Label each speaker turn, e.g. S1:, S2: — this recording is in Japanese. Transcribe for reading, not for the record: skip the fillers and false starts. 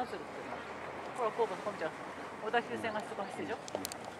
S1: するっていうのは、ほら、神戸、小田急線が出馬してるでしょ。